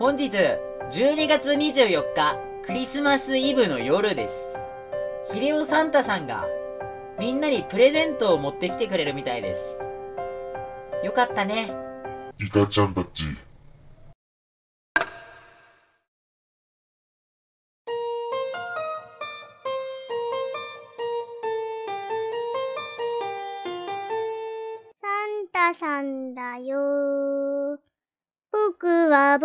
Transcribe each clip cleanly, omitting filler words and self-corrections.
本日、12月24日、クリスマスイブの夜です。ヒデオサンタさんが、みんなにプレゼントを持ってきてくれるみたいです。よかったね。 リカちゃんたち。 サンタさんだよ。僕は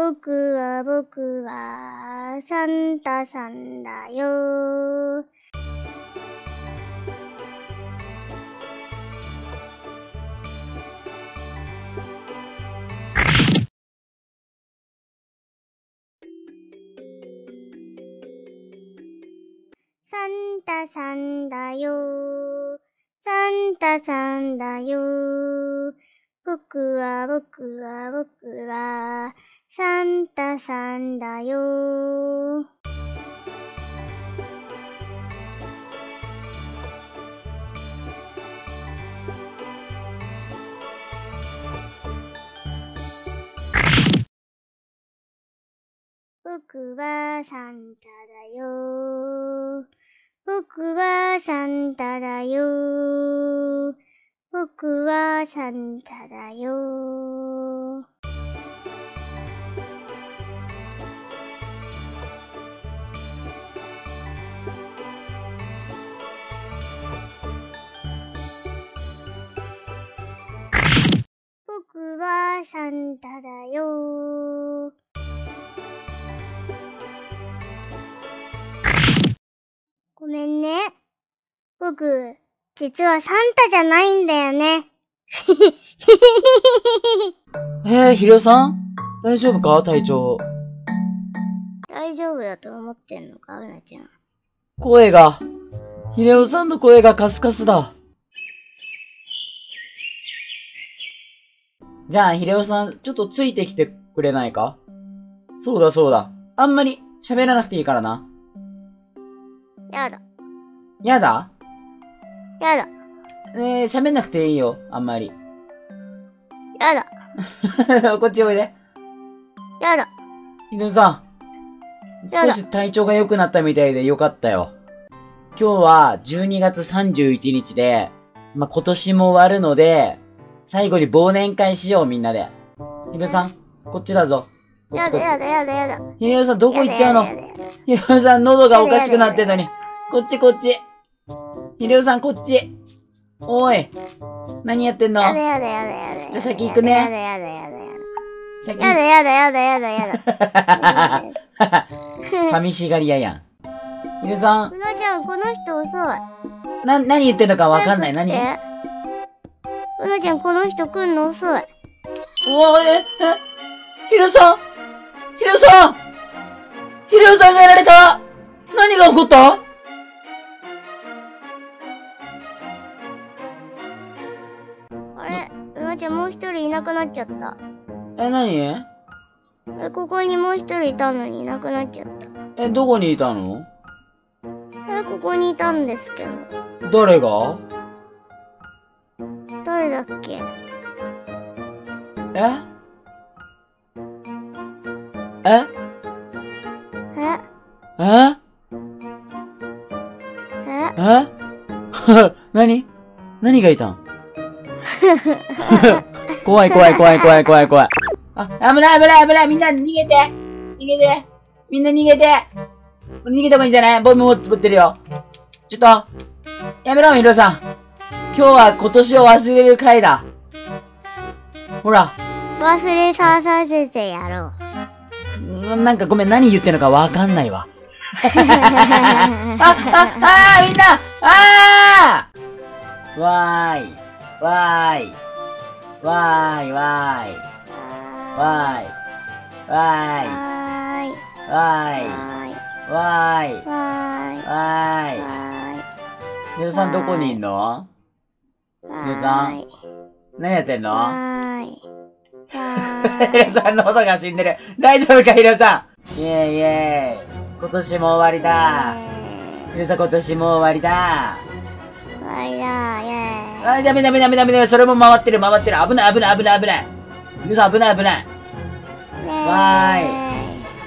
サンタさんだよ。サンタさんだよ。サンタさんだよ。僕はサンタさんだよ。僕はサンタだよ。僕はサンタだよ。僕はサンタだよ。僕はサンタだよ。ごめんね。僕、実はサンタじゃないんだよね。 ヒデオさん大丈夫か体調。 大丈夫だと思ってんのか、うなちゃん。 声が、ヒデオさんの声がカスカスだ。じゃあ、ヒデオさん、ちょっとついてきてくれないか？そうだ。あんまり喋らなくていいからな。 やだ。 やだ？ やだ。 喋んなくていいよ、あんまり。 やだ。 こっちおいで。 やだ。 ヒデオさん、 やだ少し体調が良くなったみたいでよかったよ。今日は12月31日で、今年も終わるので、最後に忘年会しよう、みんなで。ヒデオさん、こっちだぞ。こっち。 やだ。 ヒデオさん、どこ行っちゃうの？ やだ。 ヒデオさん、喉がおかしくなってんのに。こっち。ヒデオさん、こっち。おい。何やってんの？ やだ。 じゃあ先行くね。 やだ。 寂しがり屋やん。ヒデオさん、 うなちゃん、この人遅い。 何言ってんのかわかんない。何？ 早く来て。うなちゃん、この人来んの遅い。 うわ、ヒデオさんがやられた！何が起こった？ あれ、うなちゃんもう一人いなくなっちゃった。 何？ ここにもう一人いたのにいなくなっちゃった。 どこにいたの？ ここにいたんですけど。 誰が？ 誰だっけ？ え何がいたん？怖い。あ、危ない。みんな逃げて。みんな逃げて。逃げた方がいいんじゃない？ボム持ってるよ。ちょっと、やめろ、ヒロさん。今日は今年を忘れる回だ。ほら。 忘れさせてやろう。 なんかごめん、何言ってんのかわかんないわ。みんなわーい。ヒロさんどこにいんの？ヒロさん何やってんの？ヒロさんの音が死んでる。大丈夫か、ヒロさん。イェーイ。今年も終わりだ。ヒロさん今年も終わりだ。ダメ。それも回ってる。危ない。ヒロさん危ない。わーい。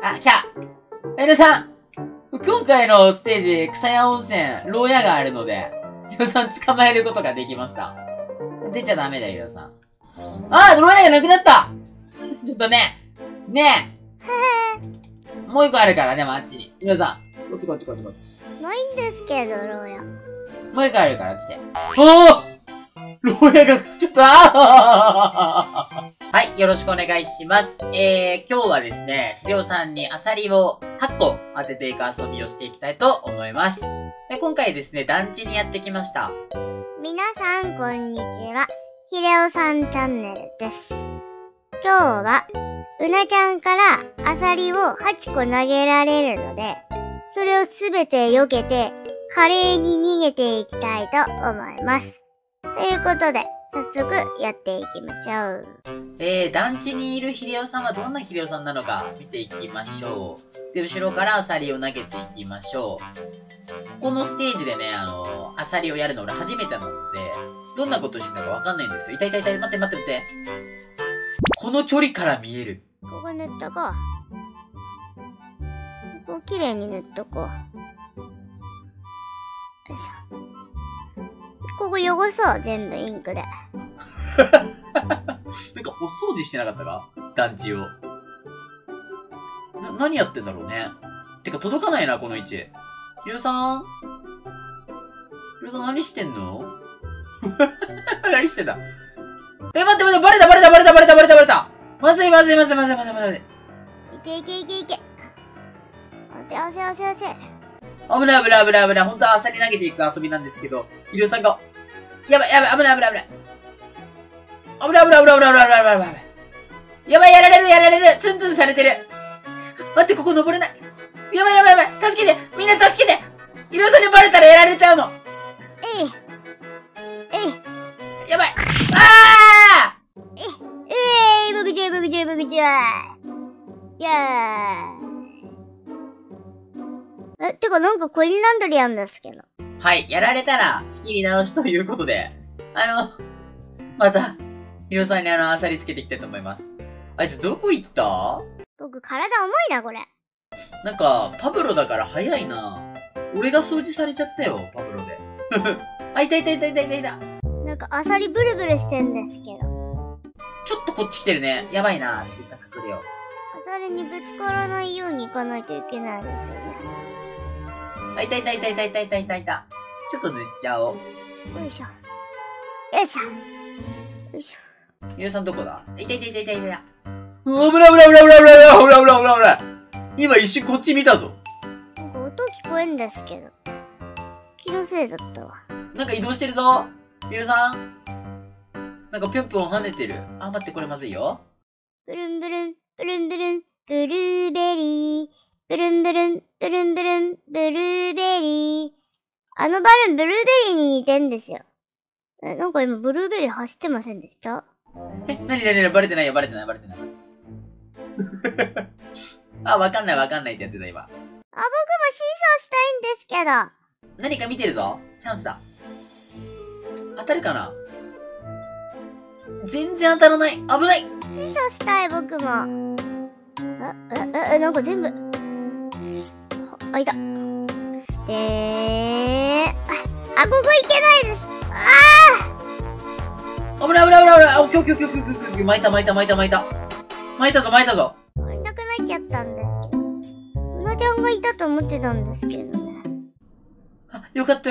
あ、来た皆さん今回のステージ、草屋温泉、牢屋があるので、ヒロさん捕まえることができました。出ちゃダメだよ、ヒロさん。あー、牢屋がなくなったちょっとね、ねえ。もう一個あるからね、あっちに。ヒロさん、こっち。 ないんですけど、牢屋。 もう一個あるから来て。おー牢屋が、ちょっと、はい、よろしくお願いします。今日はですね、ひろおさんにアサリを8個当てていく遊びをしていきたいと思います。で、今回ですね、団地にやってきました。 皆さん、こんにちは。ひれおさんチャンネルです。今日は、うなちゃんからアサリを8個投げられるので、それをすべて避けて、華麗に逃げていきたいと思います。ということで、早速やっていきましょう。 団地にいるひれおさんはどんなひれおさんなのか見ていきましょう。で、後ろからアサリを投げていきましょう。このステージでね、アサリをやるの俺初めてなので、どんなことしてたかわかんないんですよ。痛い、待って。この距離から見える。 ここ塗っとこう。ここ綺麗に塗っとこう。よいしょ。ここ汚そう、全部インクで。 なんかお掃除してなかったか団地を。何やってんだろうね。てか届かないな、この位置。ひろさん何してんの何してんだ待って、バレたまずい。 いけ。押せ。 危ない。ほんとはアサリ投げていく遊びなんですけど、ひろさんが、やばい、危ない。危ない。やばい、やられる。ツンツンされてる。待って、ここ登れない。やばい。助けて。みんな助けて。ひろさんにバレたらやられちゃうの。やばい。 僕じゃいやー。てかなんかコインランドリーあんですけど。 はい、やられたら仕切り直しということで、また、ヒロさんにアサリつけていきたいと思います。あいつどこ行った？ 僕体重いな、これ。 なんか、パブロだから早いな。俺が掃除されちゃったよ、パブロで。あ、いた。 なんかアサリブルブルしてんですけど。 ちょっとこっち来てるね。やばいな。ちょっと隠れよう。 アサリにぶつからないように行かないといけないですよね。 あ、いた。ちょっと塗っちゃおう。 よいしょ。 ヒロさんどこだ？いた。危ない。今一瞬こっち見たぞ。 なんか音聞こえんですけど。気のせいだったわ。 なんか移動してるぞ。ヒロさん。なんかぴょんぴょん跳ねてる。あ、待って、これまずいよ。 ブルン、ブルーベリー。ブルン、ブルーベリー。あのバルーン、ブルーベリーに似てんですよ。なんか今、ブルーベリー走ってませんでした？ 何バレてない。あ、わかんないってやってた、今。 僕もシーソーしたいんですけど。 何か見てるぞ。チャンスだ。当たるかな？全然当たらない。危ない。 シーソーしたい、僕も。なんか全部。あ、いた。ここ行けないです。 危ない。オッケー。巻いたぞ。 いなくなっちゃったんですけど。うなちゃんがいたと思ってたんですけどね。 あ、よかった。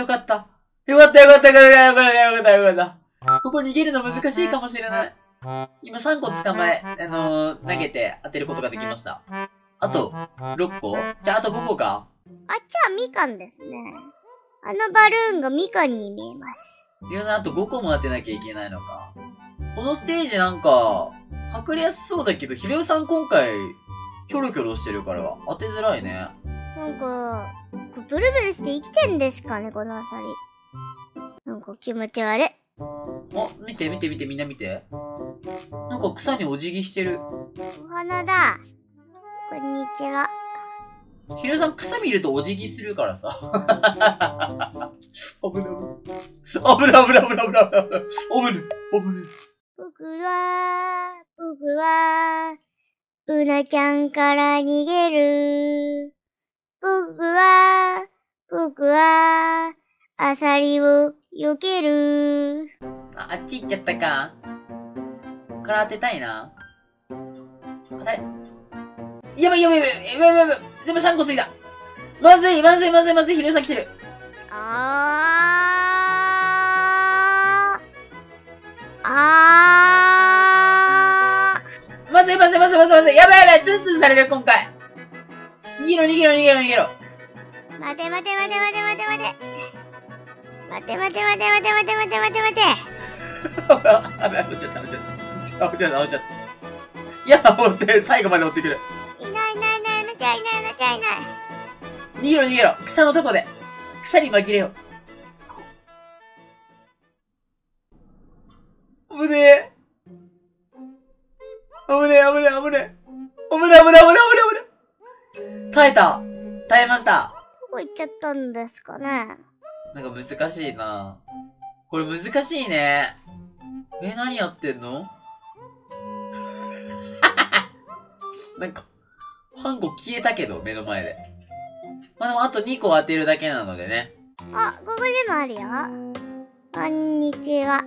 ここ逃げるの難しいかもしれない。今3個捕まえ、投げて当てることができました。あと、6個？じゃああと5個か。 あっちはみかんですね。あのバルーンがみかんに見えます。 ヒロさんあと5個も当てなきゃいけないのか。このステージなんか、隠れやすそうだけど、ヒロさん今回、キョロキョロしてるから当てづらいね。 なんか、ブルブルして生きてんですかね、このアサリ。なんか気持ち悪い。 あ、見て、みんな見て。なんか草にお辞儀してる。 お花だ。こんにちは。 ヒロさん草見るとお辞儀するからさ。危ない。僕は、 うなちゃんから逃げる。僕は、アサリを避ける。 あっち行っちゃったか。から当てたいな。当たれ。やばい。でも3個過ぎた。まずい。ひろさん来てる。まずい。やばい。ツンツンされる、今回。逃げろ。 待て。 落ちちゃった。いや、最後まで追ってくる。 いない。うなちゃんいない。 逃げろ。草のとこで。草に紛れよう。危ねえ。耐えました。 どこ行っちゃったんですかね。 なんか難しいな。これ難しいね。何やってんの？なんか、半個消えたけど、目の前で。まあでもあと2個当てるだけなのでね。 あ、ここにもあるよ。こんにちは。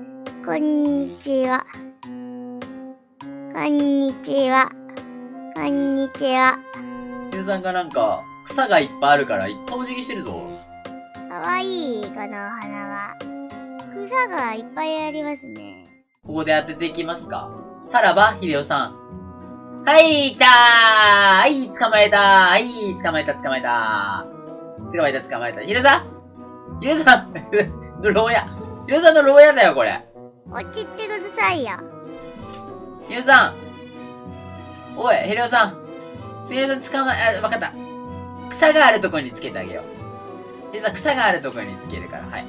ゆうさんがなんか、草がいっぱいあるから、いっぱいお辞儀してるぞ。 かわいい、このお花は。草がいっぱいありますね。 ここで当てていきますか。さらば、ひでおさん。はい、来たー。はい、捕まえた。捕まえた。ひろさん牢屋。ひろさんの牢屋だよ、これ。 落ちてくださいよ。 ひろさん。おい、ひろさん。ひろさんわかった。草があるとこにつけてあげよう。ひろさん、草があるとこにつけるから、はい。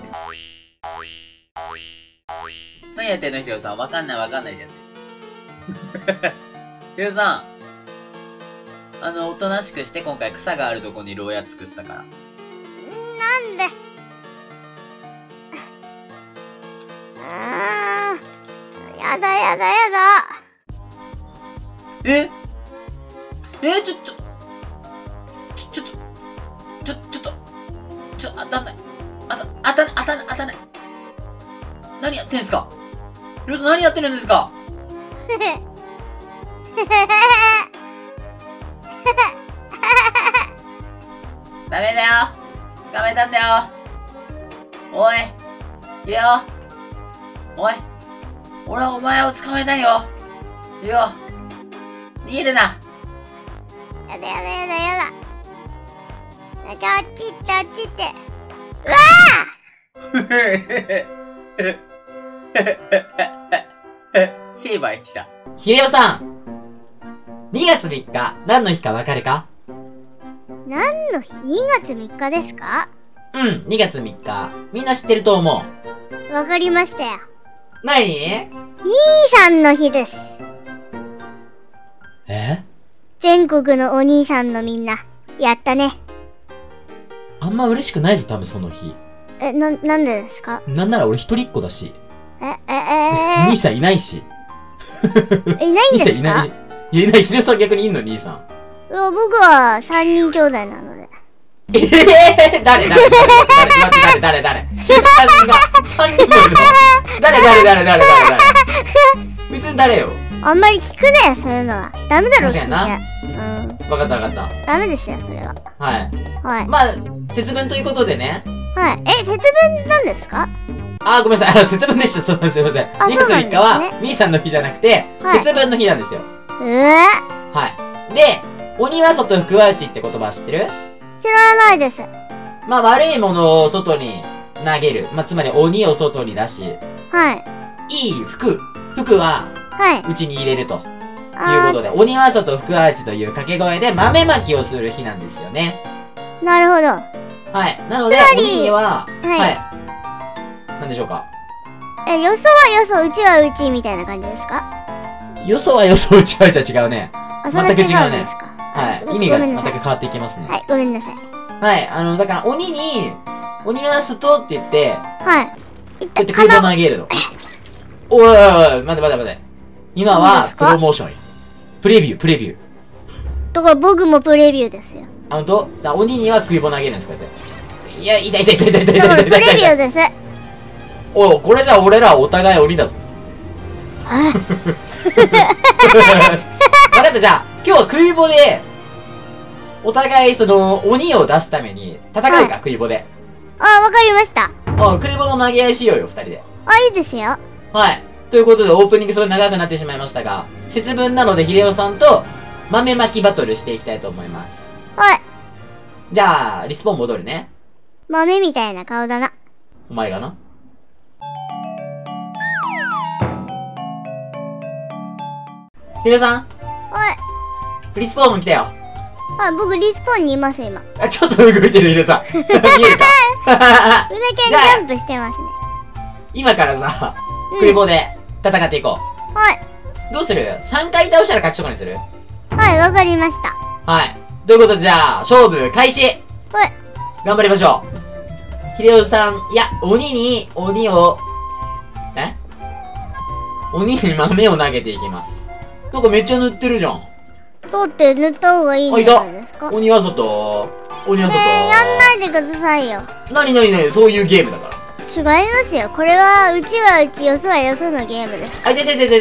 何やってんの、ひろさん。わかんないでやってる。ひろさん。おとなしくして、今回草があるとこに牢屋作ったから。 なんでやだ。 当たんない。当たんない。何やってんすか？ひろさん何やってるんですか？ダメだよ。捕まえたんだよ。おい。いやよ。おい。俺はお前を捕まえたいよ。いいよ。逃げるな。 やだ。あっち行って。うわ成敗した。ひれおさん !2 月3日、何の日かわかるか？ 何の日？ 2 月3日ですか？ うん、2月3日。みんな知ってると思う。わかりましたよ。 何？ 兄さんの日です。全国のお兄さんのみんな、やったね。 あんま嬉しくないぞ、多分その日。 なんでですか？ なんなら俺一人っ子だし。兄さんいないし。 いないんですか？ いない。ひろさん逆にいんの、兄さん。 僕は3人兄弟なので。 誰ひろさんが3人もいるの？誰別に誰よ。 あんまり聞くね、そういうのは。ダメだろ、聞いちゃ。 わかった。 ダメですよ、それは。 はい。まあ、節分ということでね。 はい。節分なんですか？ ごめんなさい。節分でした。すいません。2月3日は、兄さんの日じゃなくて、節分の日なんですよ。はい。で、鬼は外、福は内って言葉知ってる？ 知らないです。 まあ、悪いものを外に投げる。まあ、つまり鬼を外に出し。いい服は、内に入れると。いうことで、鬼は外、福は内という掛け声で豆まきをする日なんですよね。 なるほど。 はい。なので、鬼には、なんでしょうか。 よそはよそ、うちはうちみたいな感じですか？ よそはよそ、うちはうちは違うね。全く違うね。 はい。 意味が全く変わっていきますね。 はい、ごめんなさい。 はい。だから鬼は外って言って、 こうやって空港投げるの。おい、待て。今は、プロモーションよ。 プレビュー、プレビュー。 だから僕もプレビューですよ。 ほんと？鬼には食い棒投げるんですか？こうやって。いや、痛い痛い痛い痛い痛い痛い。 だからプレビューです。 おい、これじゃ俺らお互い鬼だぞ。分かった、じゃあ、今日は食い棒で、お互いその、鬼を出すために、戦うか、食い棒で。 あ、わかりました。 食い棒の投げ合いしようよ、二人で。 あ、いいですよ。 はい。ということで、オープニングすごい長くなってしまいましたが、節分なので、秀夫さんと、豆まきバトルしていきたいと思います。 はい。 じゃあ、リスポーン戻るね。 豆みたいな顔だな。 お前がな。秀夫さん、 はい。 リスポーン来たよ。 あ、僕リスポーンにいます、今。 あ、ちょっと動いてる、秀夫さん。見えるかうなちゃんジャンプしてますね。 今からさ、食い棒で戦っていこう。 はい。 どうする？ 3 回倒したら勝ちとかにする？ はい、わかりました。 はい。ということで、じゃあ、勝負開始。 はい。 頑張りましょう。秀夫さん、いや、鬼を豆を投げていきます。なんかめっちゃ塗ってるじゃん。 だって塗った方がいいんじゃないですか？ 鬼は外。鬼は外。 やんないでくださいよ。 なにそういうゲームだから。 違いますよ。これは、うちはうち、よそはよそのゲームです。 あ、いて。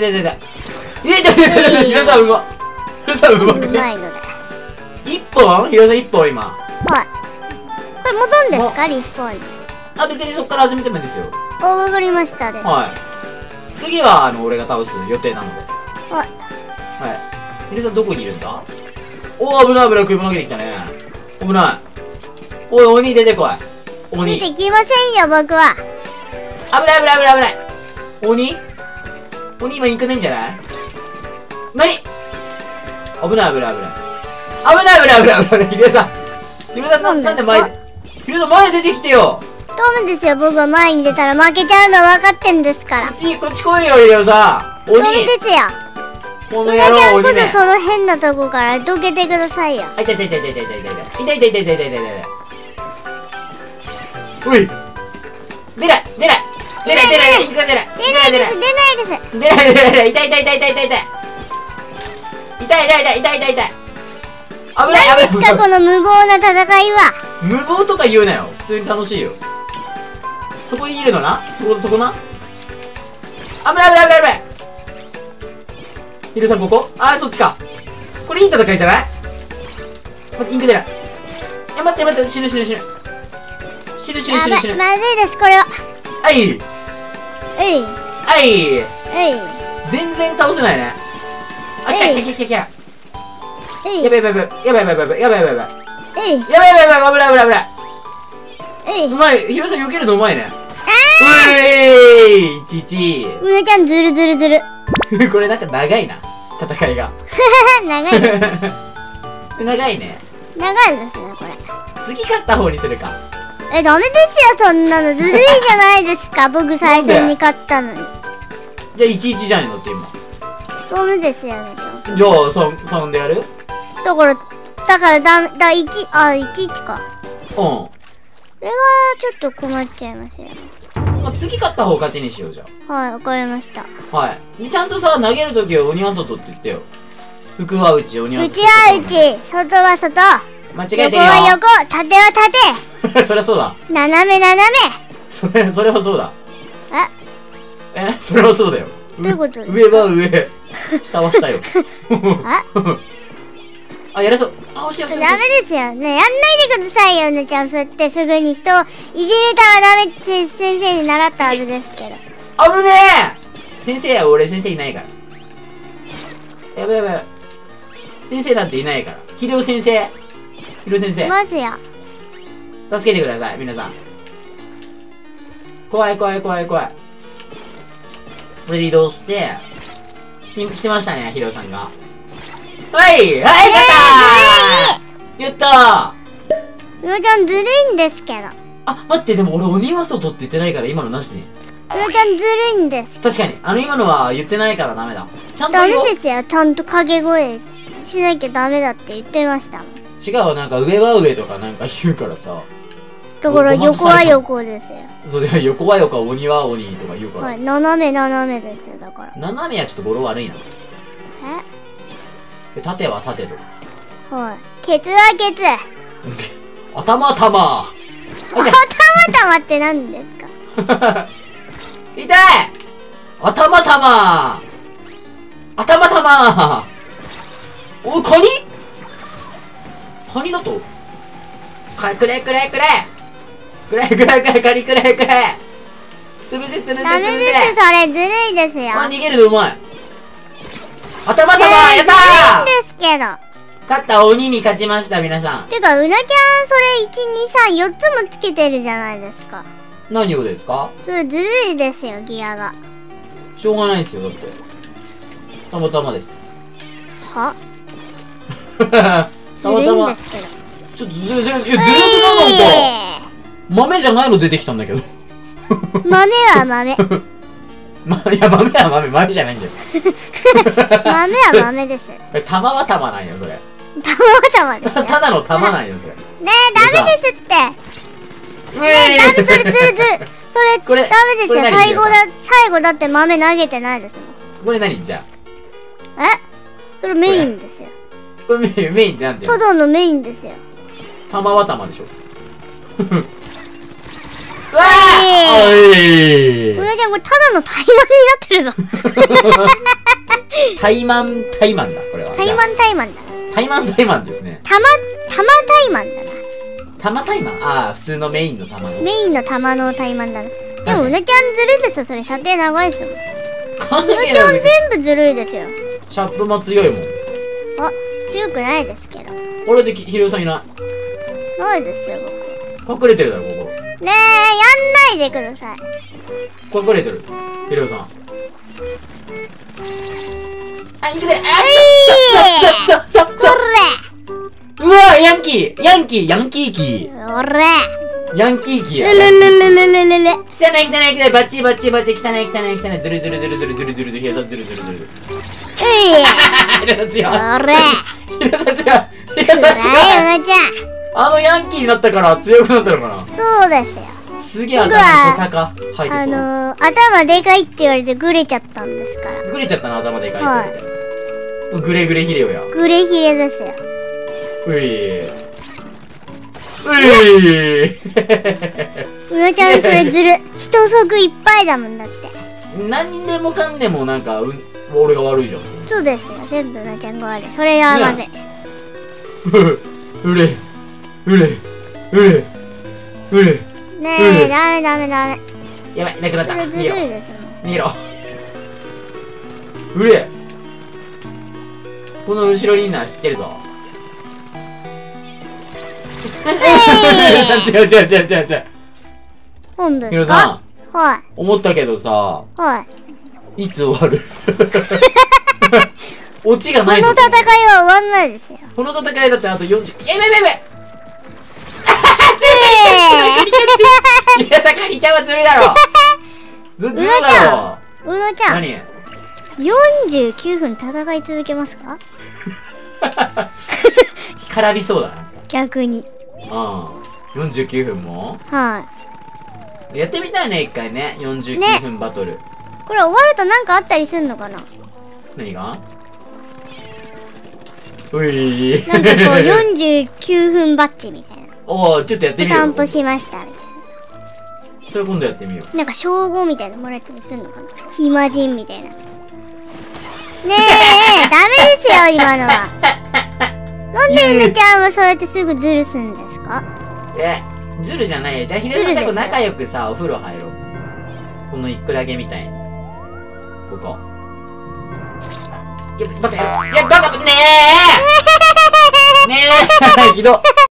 ひろさんうま。ひろさんうまくね。 うまいので。 一本？ひろさん一本今。 はい。これ戻んですか？リスポーンに。 あ、別にそっから始めてもいいですよ。 あ、わかりましたです。 はい。次は、俺が倒す予定なので。 はい。 はい。ひろさんどこにいるんだ？おー、危ない、食い物投げてきたね。危ない。おい、鬼出てこい。鬼。 出てきませんよ、僕は。 危ない。鬼今行くねんじゃない？なに？危ない。ひろさん、なんで前、ひろさん前出てきてよ。 ダメですよ、僕は前に出たら負けちゃうの分かってんですから。 こっち来いよ、ひろさん。鬼。 ダメですよ。 このうなちゃん野郎、 こ鬼ね。 そその変なとこからどけてくださいよ。 あ、痛い。おい。出ない。インクが出ない。 出ないです。 痛い。危ない。 何ですか、この無謀な戦いは。 無謀とか言うなよ。普通に楽しいよ。そこにいるのな。そこな。危ない。ヒルさんここ？あー、そっちか。これいい戦いじゃない？待って、インク出ない。いや、待って、死ぬ。死ぬ。 まずいです、これは。 はい。全然倒せないね。あ、来た。やばい。うまい。ヒロさん避けるのうまいね。 うなちゃんずる。 これなんか長いな。戦いが。 長いです。 長いね。 長いですね、これ。 次勝った方にするか。 ダメですよ、そんなの。ずるいじゃないですか。僕最初に勝ったのに。 じゃあ11じゃんのって今。 ダメですよね、 じゃあ3でやる？ だからダメ、11か。 うん。 これはちょっと困っちゃいますよね。 まあ、次勝った方勝ちにしようじゃはい、わかりました。 はい。ちゃんとさ、投げるときは鬼は外って言ってよ。服は内、鬼は外。 内は内、外は外。 間違えてるよ。 横は横、縦は縦。 そりゃそうだ。 斜め。 それはそうだ。それはそうだよ。 どういうことですか？ 上は上。下は下よ。あ、やれそう。あ、惜しい。 ダメですよね。やんないでくださいよ、ねちゃん。そうやってすぐに人をいじめたらダメって先生に習ったはずですけど。 危ねえ！先生は俺先生いないから。やばい。先生なんていないから。ひろ先生。 いますよ。 助けてください、皆さん。怖い。これで移動して、来てましたね、ヒロさんが。はい、勝ったー！やったうなちゃんずるいんですけど。 あ、待って、でも俺鬼は外って言ってないから今のなしね。 うなちゃんずるいんです。 確かに、今のは言ってないからダメだ。ちゃんとダメですよ、ちゃんと掛け声しなきゃダメだって言ってましたもん。 違う、なんか上は上とかなんか言うからさ。 だから横は横ですよ。 そうだよ、横は横、鬼は鬼とか言うから。 はい、斜めですよ、だから。 斜めはちょっと語呂悪いな。 縦は縦と。 はい。ケツはケツ。 頭玉。 頭玉って何ですか？ 痛い。頭玉。頭玉。おい、カニ？カニだとくれくれくれくれくれくれカニくれくれ。潰せ潰せ潰せ。 ダメです、それずるいですよ。 逃げるのうまい。頭玉、やったー。 ずるいんですけど。 勝った鬼に勝ちました、皆さん。 てか、うなきゃん、それ、1、2、3、4つもつけてるじゃないですか。 何をですか？それずるいですよ、ギアが。 しょうがないですよ、だって。たまたまです。 はたまたま。 ずるいんですけど。 ちょっとずるずる、いや、ずるくなかった。豆じゃないの出てきたんだけど。 豆は豆。 いや、豆は豆、豆じゃないんだよ。 豆は豆です。 玉は玉なんよ、それ。 玉は玉ですよ。 ただの玉なんよ、それ。 ねえ、ダメですって。ねえ、ダメ、ずるずるずる。それ、 これダメですよ。最後だって豆投げてないですもん。 これ何じゃあ。え？それメインですよ。 これメインってなんていうの？ ただのメインですよ。 玉は玉でしょ。うわー！これでもただの怠慢になってるぞ。 怠慢だ、これは。 怠慢だ。 怠慢ですね。 怠慢だな。 怠慢？ああ、普通のメインの玉の。 メインの玉の怠慢だな。でも、うなちゃんずるいですよ。それ、射程長いですもん。うなちゃん全部ずるいですよ。 シャープも強いもん。 あ、強くないですけど。 俺でひろさんいない。 ないですよ、 僕。隠れてるだろ、ここ。 ねえ、やんないでください。 隠れてる。ひろさん。あ、行くぜ。うわ、ヤンキーキー。 おれヤンキーキーや。汚い、バッチ、汚い、ずる、ひろさん、ずる。ひろさん強い。ひろさん強い。あのヤンキーになったから強くなったのかな。 そうですよ。 すげえ頭小坂入ってそう。 頭でかいって言われてグレちゃったんですから。 グレちゃったの、頭でかいって言われて。グレヒレよや。 グレヒレですよ。 うなちゃんそれずる。人足いっぱいだもんだって。 何でもかんでもなんか、俺が悪いじゃん。 そうですよ。全部うなちゃんが悪い。それはまずい。ねえ、ダメ。 やばい、なくなった。 これずるいです逃げろ。この後ろにいるのは知ってるぞ。違う。 本ですか？ ヒロさん。 はい。 思ったけどさ。 はい。 いつ終わる？オチがないぞ。 この戦いは終わんないですよ。 この戦いだってあと40。やべ。いや、さかりちゃんはずるいだろ。ずるだろ。 うなちゃん。 何 ？49分戦い続けますか？ 干からびそうだな。 逆に。 49分も？ はい。 やってみたいね、一回ね。49分バトル。 これ終わるとなんかあったりすんのかな？ 何が？ういなんかこう49分バッジみたいな。 おー、ちょっとやってみよう。 散歩しました。 それ今度やってみよう。 なんか称号みたいなのもらえたりするのかな？暇人みたいな。ねえ、ダメですよ、今のは。なんでうなちゃんはそうやってすぐズルすんですか？ ズルじゃないよ。じゃあ、ひろさん最後仲良くさ、お風呂入ろう。このイクラゲみたいに。ここ。いや、バカ、ねえひどっ。